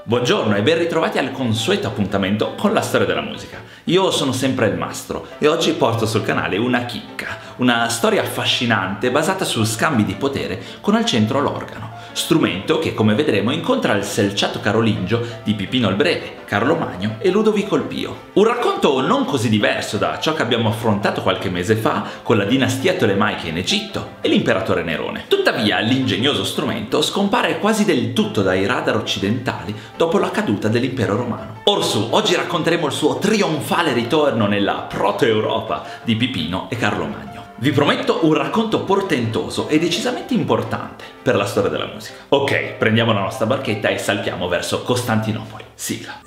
Buongiorno e ben ritrovati al consueto appuntamento con la storia della musica. Io sono sempre il Mastro e oggi porto sul canale una chicca, una storia affascinante basata su scambi di potere con al centro l'organo, strumento che, come vedremo, incontra il selciato carolingio di Pipino il Breve, Carlo Magno e Ludovico il Pio. Un racconto non così diverso da ciò che abbiamo affrontato qualche mese fa con la dinastia tolemaica in Egitto e l'imperatore Nerone. Tuttavia l'ingegnoso strumento scompare quasi del tutto dai radar occidentali dopo la caduta dell'impero romano. Orsù, oggi racconteremo il suo trionfale ritorno nella proto-Europa di Pipino e Carlo Magno. Vi prometto un racconto portentoso e decisamente importante per la storia della musica. Ok, prendiamo la nostra barchetta e saltiamo verso Costantinopoli. Sigla.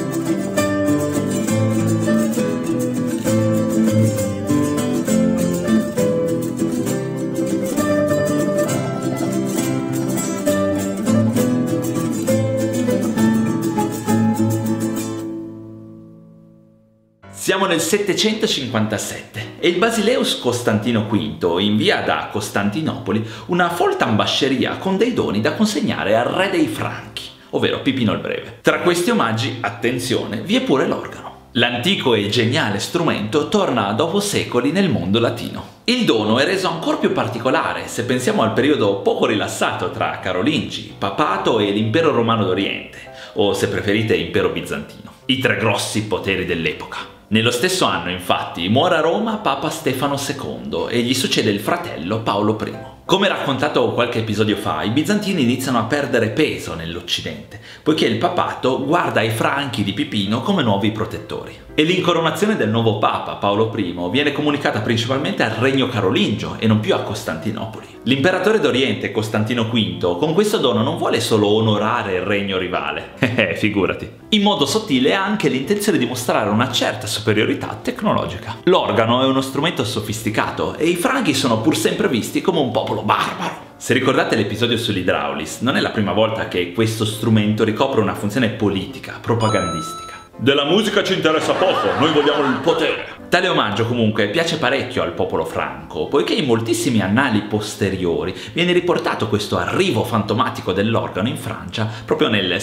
Siamo nel 757 e il Basileus Costantino V invia da Costantinopoli una folta ambasceria con dei doni da consegnare al re dei Franchi, ovvero Pipino il Breve. Tra questi omaggi, attenzione, vi è pure l'organo. L'antico e geniale strumento torna dopo secoli nel mondo latino. Il dono è reso ancora più particolare se pensiamo al periodo poco rilassato tra Carolingi, papato e l'impero romano d'Oriente, o se preferite impero bizantino, i tre grossi poteri dell'epoca. Nello stesso anno, infatti, muore a Roma Papa Stefano II e gli succede il fratello Paolo I. Come raccontato qualche episodio fa, i bizantini iniziano a perdere peso nell'Occidente, poiché il papato guarda i Franchi di Pipino come nuovi protettori. E l'incoronazione del nuovo Papa, Paolo I, viene comunicata principalmente al regno carolingio e non più a Costantinopoli. L'imperatore d'Oriente, Costantino V, con questo dono non vuole solo onorare il regno rivale, figurati. In modo sottile ha anche l'intenzione di mostrare una certa superiorità tecnologica. L'organo è uno strumento sofisticato e i Franchi sono pur sempre visti come un popolo barbaro. Se ricordate l'episodio sull'Hydraulis, non è la prima volta che questo strumento ricopre una funzione politica, propagandistica. Della musica ci interessa poco, noi vogliamo il potere. Tale omaggio comunque piace parecchio al popolo franco, poiché in moltissimi annali posteriori viene riportato questo arrivo fantomatico dell'organo in Francia proprio nel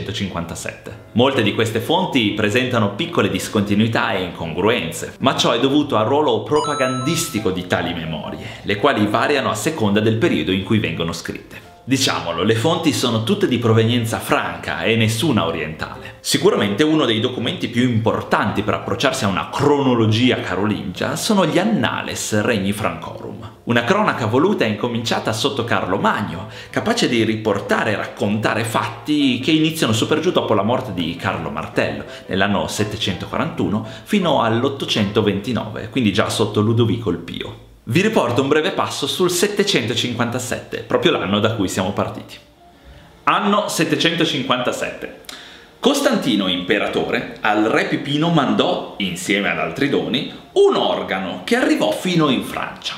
757. Molte di queste fonti presentano piccole discontinuità e incongruenze, ma ciò è dovuto al ruolo propagandistico di tali memorie, le quali variano a seconda del periodo in cui vengono scritte. Diciamolo, le fonti sono tutte di provenienza franca e nessuna orientale. Sicuramente uno dei documenti più importanti per approcciarsi a una cronologia carolingia sono gli Annales Regni Francorum. Una cronaca voluta e incominciata sotto Carlo Magno, capace di riportare e raccontare fatti che iniziano su per giù dopo la morte di Carlo Martello nell'anno 741 fino all'829, quindi già sotto Ludovico il Pio. Vi riporto un breve passo sul 757, proprio l'anno da cui siamo partiti. Anno 757. Costantino, imperatore, al re Pipino mandò, insieme ad altri doni, un organo che arrivò fino in Francia.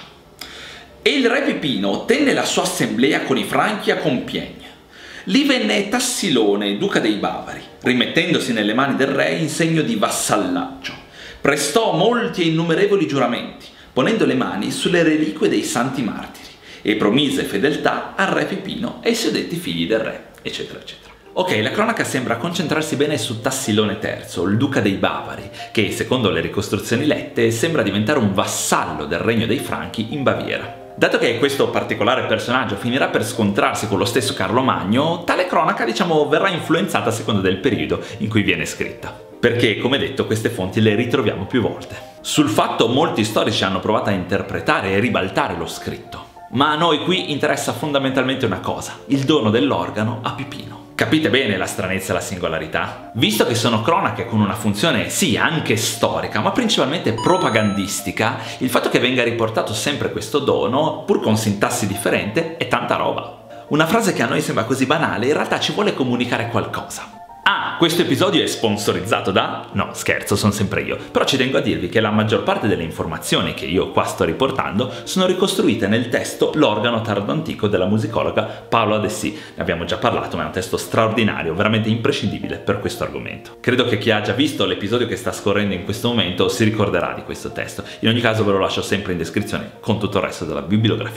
E il re Pipino tenne la sua assemblea con i Franchi a Compiègne. Lì venne Tassilone, duca dei Bavari, rimettendosi nelle mani del re in segno di vassallaggio. Prestò molti e innumerevoli giuramenti, ponendo le mani sulle reliquie dei santi martiri, e promise fedeltà al re Pipino e ai suddetti figli del re, eccetera, eccetera. Ok, la cronaca sembra concentrarsi bene su Tassilone III, il duca dei Bavari, che, secondo le ricostruzioni lette, sembra diventare un vassallo del regno dei Franchi in Baviera. Dato che questo particolare personaggio finirà per scontrarsi con lo stesso Carlo Magno, tale cronaca, verrà influenzata a seconda del periodo in cui viene scritta. Perché, come detto, queste fonti le ritroviamo più volte. Sul fatto molti storici hanno provato a interpretare e ribaltare lo scritto. Ma a noi qui interessa fondamentalmente una cosa, il dono dell'organo a Pipino. Capite bene la stranezza e la singolarità? Visto che sono cronache con una funzione sì anche storica, ma principalmente propagandistica, il fatto che venga riportato sempre questo dono, pur con sintassi differente, è tanta roba. Una frase che a noi sembra così banale, in realtà ci vuole comunicare qualcosa. Ah, questo episodio è sponsorizzato da... No, scherzo, sono sempre io. Però ci tengo a dirvi che la maggior parte delle informazioni che io qua sto riportando sono ricostruite nel testo L'organo tardo-antico della musicologa Paola Dessì. Ne abbiamo già parlato, ma è un testo straordinario, veramente imprescindibile per questo argomento. Credo che chi ha già visto l'episodio che sta scorrendo in questo momento si ricorderà di questo testo. In ogni caso ve lo lascio sempre in descrizione con tutto il resto della bibliografia.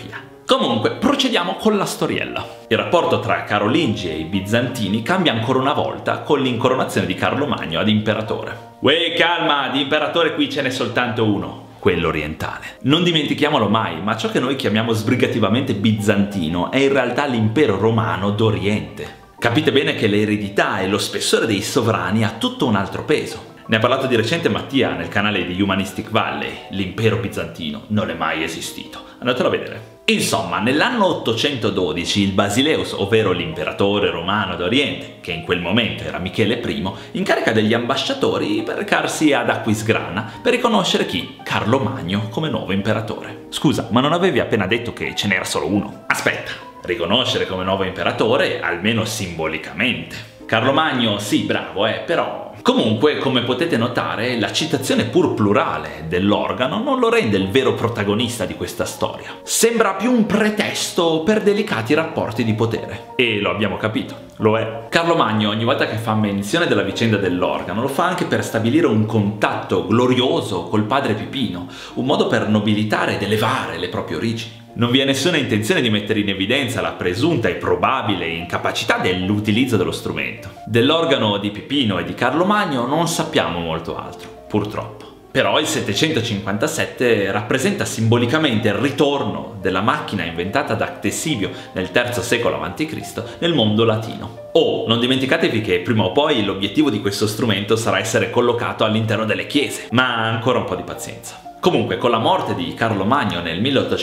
Comunque, procediamo con la storiella. Il rapporto tra Carolingi e i bizantini cambia ancora una volta con l'incoronazione di Carlo Magno ad imperatore. Uè, calma, di imperatore qui ce n'è soltanto uno, quello orientale. Non dimentichiamolo mai, ma ciò che noi chiamiamo sbrigativamente bizantino è in realtà l'impero romano d'Oriente. Capite bene che l'eredità e lo spessore dei sovrani ha tutto un altro peso. Ne ha parlato di recente Mattia nel canale di Humanistic Valley. L'impero bizantino non è mai esistito. Andatelo a vedere. Insomma, nell'anno 812 il Basileus, ovvero l'imperatore romano d'Oriente, che in quel momento era Michele I, incarica degli ambasciatori per recarsi ad Aquisgrana per riconoscere chi? Carlo Magno come nuovo imperatore. Scusa, ma non avevi appena detto che ce n'era solo uno? Aspetta, riconoscere come nuovo imperatore almeno simbolicamente. Carlo Magno, sì, bravo, però... Comunque, come potete notare, la citazione pur plurale dell'organo non lo rende il vero protagonista di questa storia. Sembra più un pretesto per delicati rapporti di potere. E lo abbiamo capito, lo è. Carlo Magno, ogni volta che fa menzione della vicenda dell'organo, lo fa anche per stabilire un contatto glorioso col padre Pipino, un modo per nobilitare ed elevare le proprie origini. Non vi è nessuna intenzione di mettere in evidenza la presunta e probabile incapacità dell'utilizzo dello strumento. Dell'organo di Pipino e di Carlo Magno non sappiamo molto altro, purtroppo. Però il 757 rappresenta simbolicamente il ritorno della macchina inventata da Ctesibio nel III secolo a.C. nel mondo latino. Non dimenticatevi che prima o poi l'obiettivo di questo strumento sarà essere collocato all'interno delle chiese, ma ancora un po' di pazienza. Comunque, con la morte di Carlo Magno nel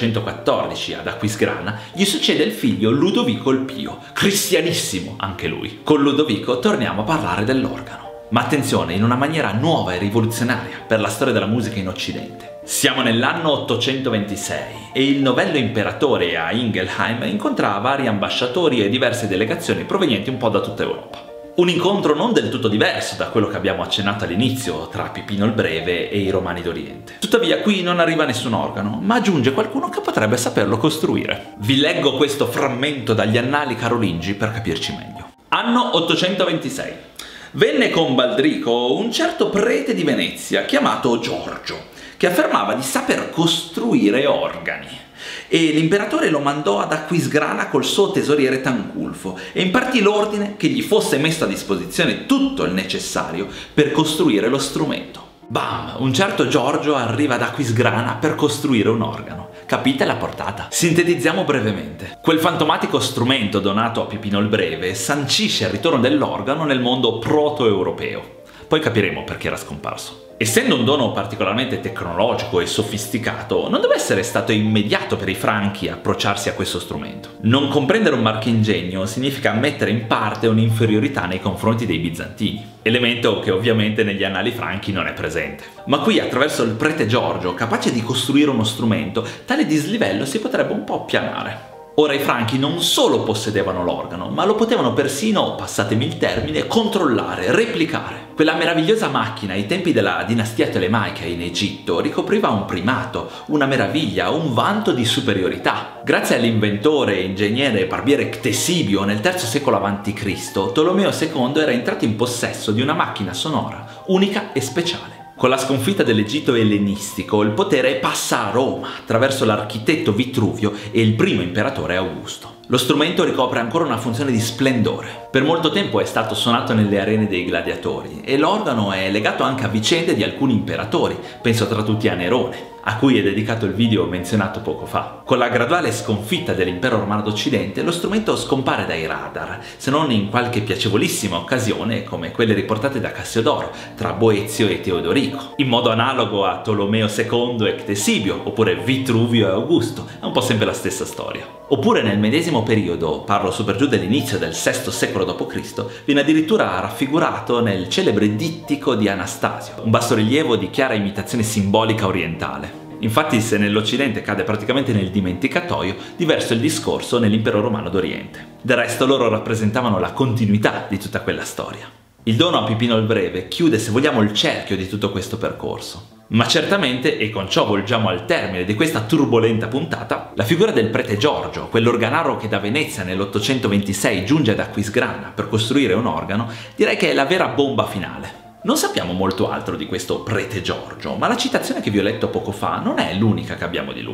1814 ad Aquisgrana, gli succede il figlio Ludovico il Pio, cristianissimo anche lui. Con Ludovico torniamo a parlare dell'organo. Ma attenzione, in una maniera nuova e rivoluzionaria per la storia della musica in Occidente. Siamo nell'anno 826 e il novello imperatore a Ingelheim incontra vari ambasciatori e diverse delegazioni provenienti un po' da tutta Europa. Un incontro non del tutto diverso da quello che abbiamo accennato all'inizio tra Pipino il Breve e i Romani d'Oriente. Tuttavia qui non arriva nessun organo, ma giunge qualcuno che potrebbe saperlo costruire. Vi leggo questo frammento dagli annali carolingi per capirci meglio. Anno 826. Venne con Baldrico un certo prete di Venezia chiamato Giorgio, che affermava di saper costruire organi. E l'imperatore lo mandò ad Aquisgrana col suo tesoriere Tanculfo e impartì l'ordine che gli fosse messo a disposizione tutto il necessario per costruire lo strumento. Bam! Un certo Giorgio arriva ad Aquisgrana per costruire un organo. Capite la portata? Sintetizziamo brevemente. Quel fantomatico strumento donato a Pipino il Breve sancisce il ritorno dell'organo nel mondo proto-europeo. Poi capiremo perché era scomparso. Essendo un dono particolarmente tecnologico e sofisticato, non deve essere stato immediato per i Franchi approcciarsi a questo strumento. Non comprendere un marchingegno significa ammettere in parte un'inferiorità nei confronti dei bizantini, elemento che ovviamente negli annali franchi non è presente. Ma qui, attraverso il prete Giorgio, capace di costruire uno strumento, tale dislivello si potrebbe un po' appianare. Ora i Franchi non solo possedevano l'organo, ma lo potevano persino, passatemi il termine, controllare, replicare. Quella meravigliosa macchina ai tempi della dinastia Tolemaica in Egitto ricopriva un primato, una meraviglia, un vanto di superiorità. Grazie all'inventore, ingegnere e barbiere Ctesibio nel III secolo a.C., Tolomeo II era entrato in possesso di una macchina sonora unica e speciale. Con la sconfitta dell'Egitto ellenistico, il potere passa a Roma attraverso l'architetto Vitruvio e il primo imperatore Augusto. Lo strumento ricopre ancora una funzione di splendore. Per molto tempo è stato suonato nelle arene dei gladiatori e l'organo è legato anche a vicende di alcuni imperatori, penso tra tutti a Nerone, a cui è dedicato il video menzionato poco fa. Con la graduale sconfitta dell'impero romano d'Occidente, lo strumento scompare dai radar, se non in qualche piacevolissima occasione come quelle riportate da Cassiodoro tra Boezio e Teodorico, in modo analogo a Tolomeo II e Ctesibio, oppure Vitruvio e Augusto, è un po' sempre la stessa storia. Oppure nel medesimo periodo, parlo su per giù dell'inizio del VI secolo d.C., viene addirittura raffigurato nel celebre Dittico di Anastasio, un bassorilievo di chiara imitazione simbolica orientale. Infatti, se nell'Occidente cade praticamente nel dimenticatoio, diverso il discorso nell'impero romano d'Oriente. Del resto loro rappresentavano la continuità di tutta quella storia. Il dono a Pipino il Breve chiude, se vogliamo, il cerchio di tutto questo percorso. Ma certamente, e con ciò volgiamo al termine di questa turbolenta puntata, la figura del prete Giorgio, quell'organaro che da Venezia nell'826 giunge ad Aquisgrana per costruire un organo, direi che è la vera bomba finale. Non sappiamo molto altro di questo prete Giorgio, ma la citazione che vi ho letto poco fa non è l'unica che abbiamo di lui.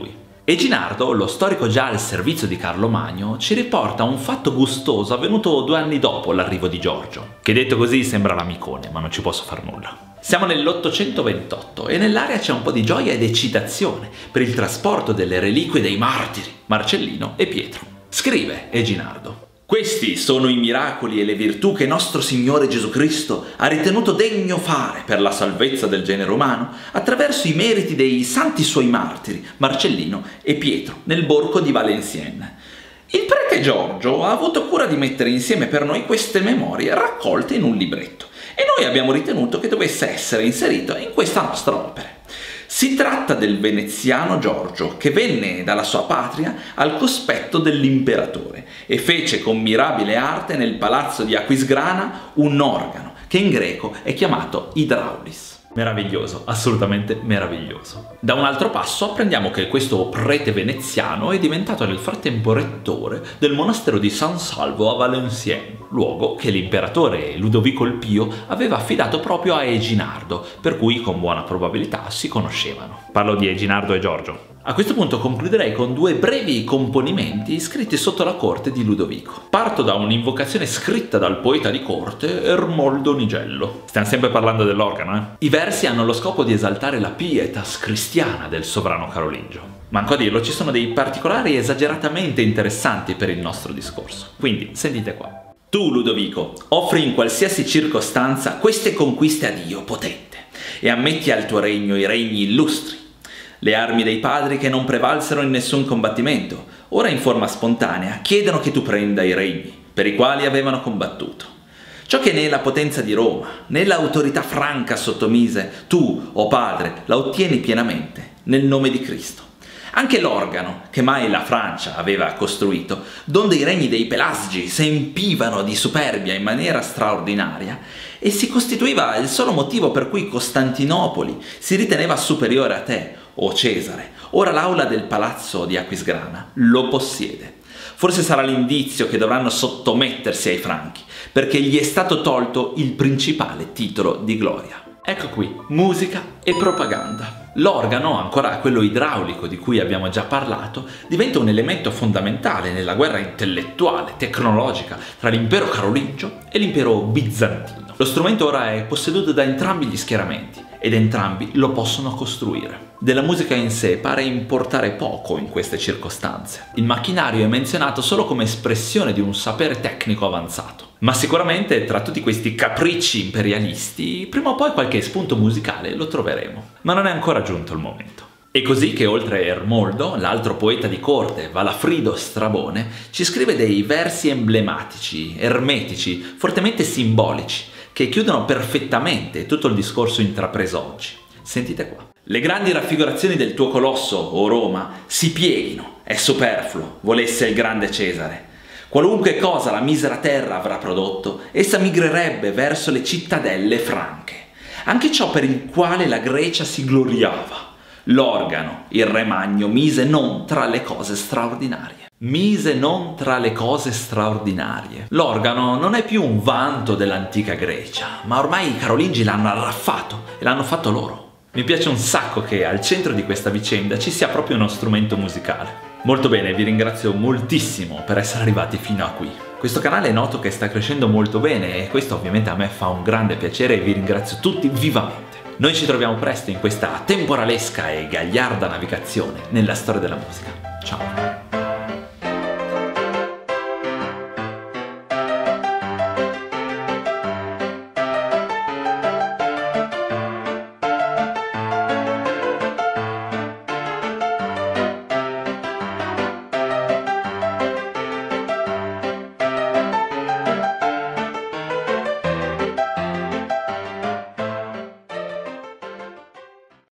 Eginardo, lo storico già al servizio di Carlo Magno, ci riporta un fatto gustoso avvenuto 2 anni dopo l'arrivo di Giorgio, che detto così sembra l'amicone, ma non ci posso far nulla. Siamo nell'828 e nell'aria c'è un po' di gioia ed eccitazione per il trasporto delle reliquie dei martiri, Marcellino e Pietro. Scrive Eginardo: questi sono i miracoli e le virtù che nostro Signore Gesù Cristo ha ritenuto degno fare per la salvezza del genere umano attraverso i meriti dei santi suoi martiri, Marcellino e Pietro, nel borgo di Valenciennes. Il prete Giorgio ha avuto cura di mettere insieme per noi queste memorie raccolte in un libretto e noi abbiamo ritenuto che dovesse essere inserito in questa nostra opera. Si tratta del veneziano Giorgio, che venne dalla sua patria al cospetto dell'imperatore e fece con mirabile arte nel palazzo di Aquisgrana un organo, che in greco è chiamato idraulis. Meraviglioso, assolutamente meraviglioso. Da un altro passo apprendiamo che questo prete veneziano è diventato nel frattempo rettore del monastero di San Salvo a Valenciennes, luogo che l'imperatore Ludovico il Pio aveva affidato proprio a Eginardo, per cui con buona probabilità si conoscevano. Parlo di Eginardo e Giorgio. A questo punto concluderei con 2 brevi componimenti scritti sotto la corte di Ludovico. Parto da un'invocazione scritta dal poeta di corte Ermoldo Nigello. Stiamo sempre parlando dell'organo, eh? I versi hanno lo scopo di esaltare la pietas cristiana del sovrano carolingio. Manco a dirlo, ci sono dei particolari esageratamente interessanti per il nostro discorso. Quindi, sentite qua. Tu, Ludovico, offri in qualsiasi circostanza queste conquiste a Dio potente e ammetti al tuo regno i regni illustri. Le armi dei padri che non prevalsero in nessun combattimento, ora in forma spontanea, chiedono che tu prenda i regni, per i quali avevano combattuto. Ciò che né la potenza di Roma, né l'autorità franca sottomise, tu, o padre, la ottieni pienamente, nel nome di Cristo. Anche l'organo, che mai la Francia aveva costruito, donde i regni dei Pelasgi s'empivano di superbia in maniera straordinaria, e si costituiva il solo motivo per cui Costantinopoli si riteneva superiore a te, o Cesare. Ora l'aula del palazzo di Aquisgrana lo possiede. Forse sarà l'indizio che dovranno sottomettersi ai Franchi, perché gli è stato tolto il principale titolo di gloria. Ecco qui, musica e propaganda. L'organo, ancora quello idraulico di cui abbiamo già parlato, diventa un elemento fondamentale nella guerra intellettuale, tecnologica, tra l'impero carolingio e l'impero bizantino. Lo strumento ora è posseduto da entrambi gli schieramenti ed entrambi lo possono costruire. Della musica in sé pare importare poco in queste circostanze. Il macchinario è menzionato solo come espressione di un sapere tecnico avanzato. Ma sicuramente tra tutti questi capricci imperialisti, prima o poi qualche spunto musicale lo troveremo. Ma non è ancora giunto il momento. È così che oltre Ermoldo, l'altro poeta di corte, Valafrido Strabone, ci scrive dei versi emblematici, ermetici, fortemente simbolici, che chiudono perfettamente tutto il discorso intrapreso oggi. Sentite qua. Le grandi raffigurazioni del tuo colosso, o Roma, si pieghino, è superfluo, volesse il grande Cesare. Qualunque cosa la misera terra avrà prodotto, essa migrerebbe verso le cittadelle franche. Anche ciò per il quale la Grecia si gloriava. L'organo, il re Magno, mise non tra le cose straordinarie. Mise non tra le cose straordinarie. L'organo non è più un vanto dell'antica Grecia, ma ormai i carolingi l'hanno arraffato e l'hanno fatto loro. Mi piace un sacco che al centro di questa vicenda ci sia proprio uno strumento musicale. Molto bene, vi ringrazio moltissimo per essere arrivati fino a qui. Questo canale è noto che sta crescendo molto bene e questo ovviamente a me fa un grande piacere e vi ringrazio tutti vivamente. Noi ci troviamo presto in questa temporalesca e gagliarda navigazione nella storia della musica. Ciao!